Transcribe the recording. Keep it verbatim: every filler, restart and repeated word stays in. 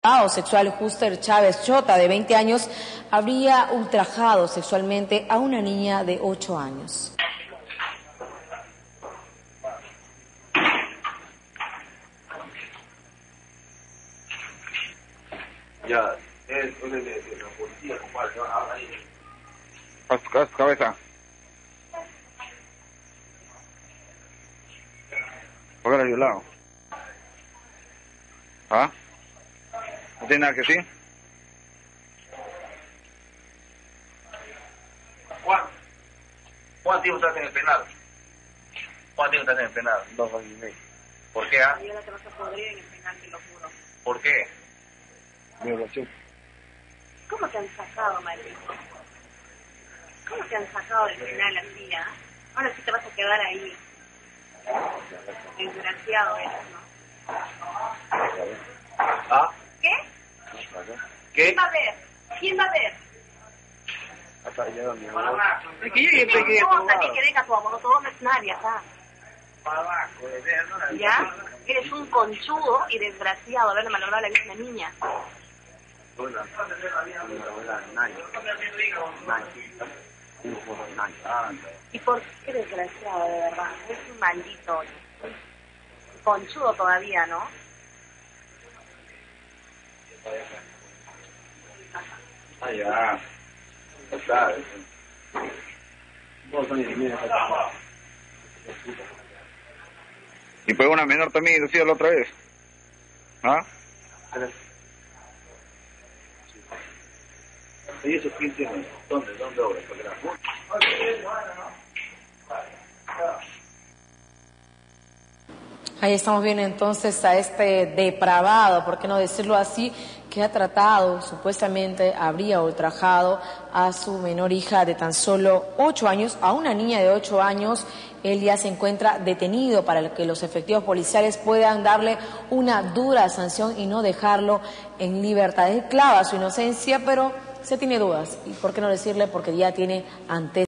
Sexual Juster Chávez Chota, de veinte años, habría ultrajado sexualmente a una niña de ocho años. Ya, es de, de, de la policía, compadre, ahora ahí. Haz, haz cabeza. Póngala de un lado. ¿Ah? ¿No tiene nada que decir? Juan, ¿cuánto tiempo estás en el penal? ¿Cuánto tiempo estás en el penal? Dos años y medio. ¿Por qué? Ah? Yo la que vas a podrir en el penal, te lo juro. ¿Por qué? Violación. ¿Cómo te han sacado, maldito? ¿Cómo te han sacado del penal así, ah? Ahora sí te vas a quedar ahí. Desgraciado eres, ¿no? ¿Ah? ¿Qué? ¿Qué? ¿Quién va a ver? ¿Quién va a ver? Hasta llega mi amor. Es que llegue, No, pequeño. no, también que venga tu abogado, todo no es nadie acá. ¿Ya? Eres un conchudo y desgraciado haberle malogrado la vida a una niña. ¿Y por qué desgraciado, de verdad? Es un maldito. Conchudo todavía, ¿no? Ah, ya. Está. Y pues una menor también, decía la otra vez. ¿Ah? ¿Y esos quién tienen? ¿Dónde? ¿Dónde obras? Porque la... Ahí estamos viendo entonces a este depravado, por qué no decirlo así, que ha tratado, supuestamente habría ultrajado a su menor hija de tan solo ocho años, a una niña de ocho años. Él ya se encuentra detenido para que los efectivos policiales puedan darle una dura sanción y no dejarlo en libertad. Él clava su inocencia, pero se tiene dudas. ¿Y por qué no decirle? Porque ya tiene ante